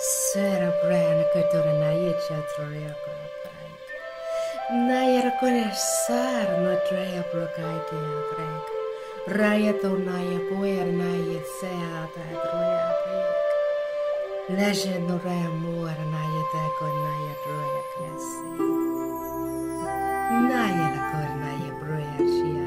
Cerebran katorana yechatroya kaprek. Nayar kone sar no treya prokaitia prek. Raya to naya poer naya seata troya prek. Leje no raya muar naya teko naya troya kesi. Naya la kor naya broya shia.